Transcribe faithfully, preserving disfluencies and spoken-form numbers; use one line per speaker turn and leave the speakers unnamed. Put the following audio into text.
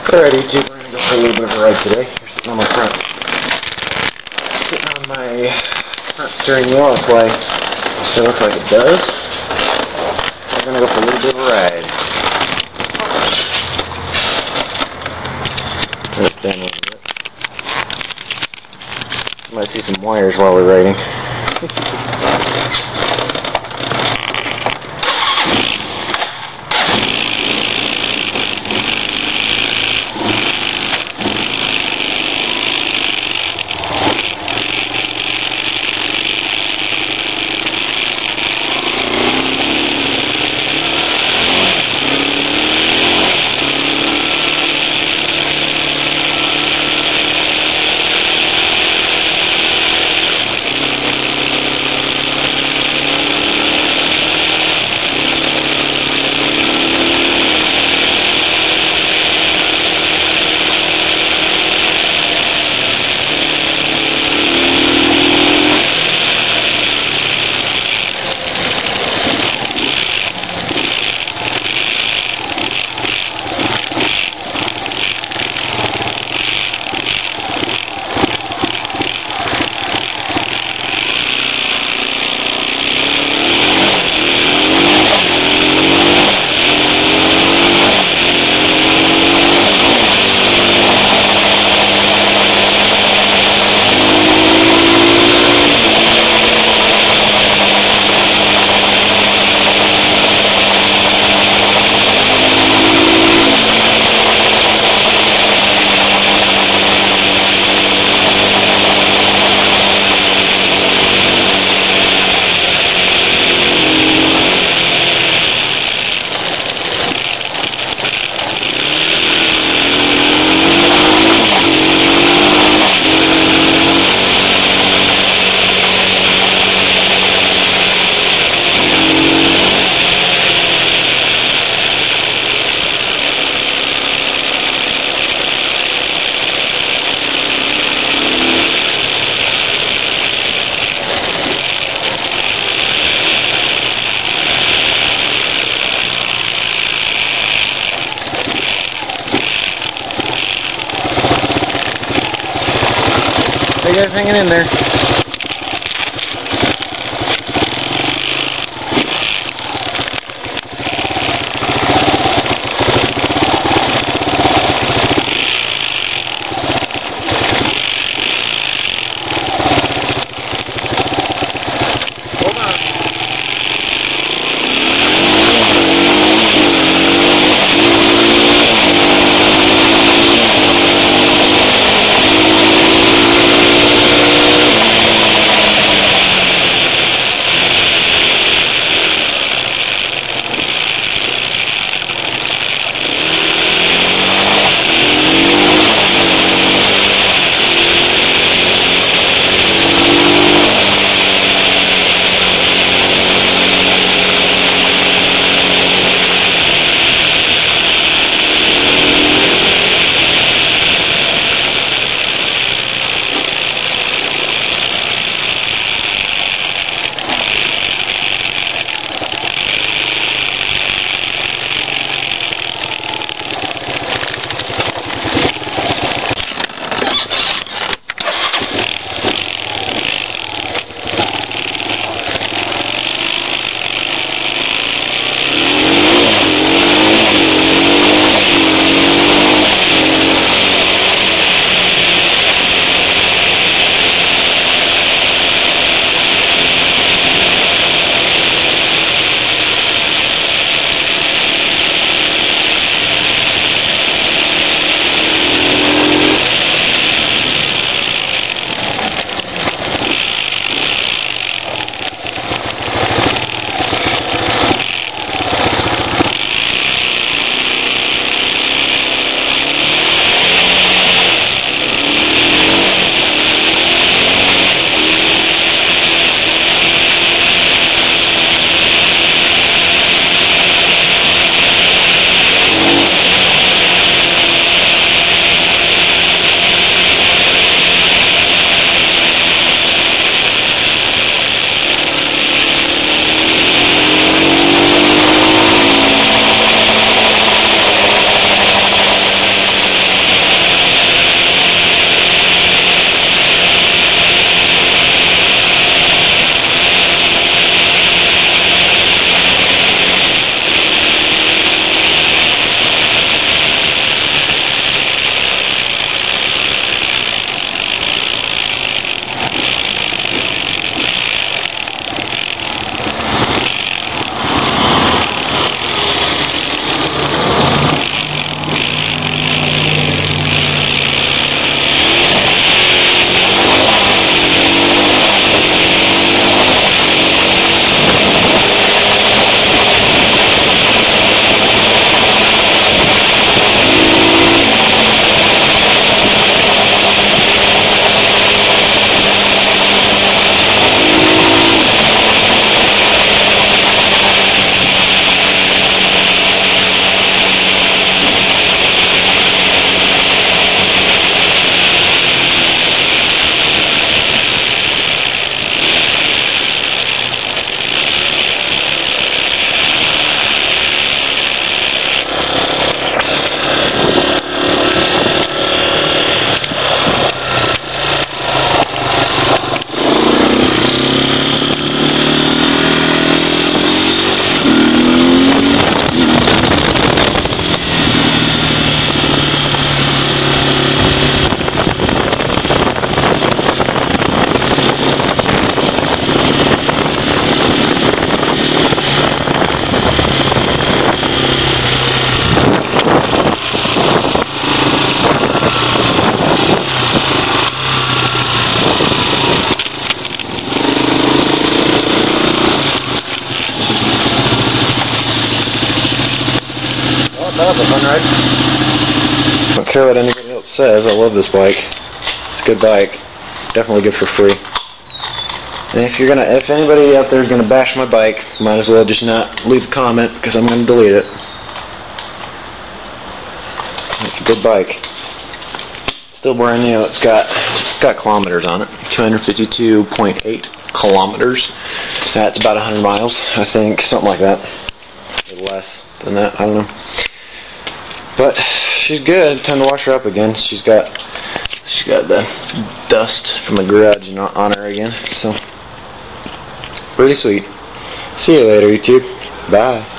Alrighty, YouTube, we're going to go for a little bit of a ride today. You're sitting on my front. Sitting on my front steering wheel, that's why it sure looks like it does. We're going to go for a little bit of a ride. Let's stand a little bit. You might see some wires while we're riding. How you guys hanging in there? care what anybody else says. I love this bike. It's a good bike. Definitely good for free. And if you're gonna, if anybody out there is gonna bash my bike, might as well just not leave a comment because I'm gonna delete it. It's a good bike. Still brand new. It's got it's got kilometers on it. two hundred fifty-two point eight kilometers. That's about one hundred miles, I think, something like that. Or less than that. I don't know. But she's good. Time to wash her up again. She's got she's got the dust from the garage on her again. So pretty sweet. See you later, YouTube. Bye.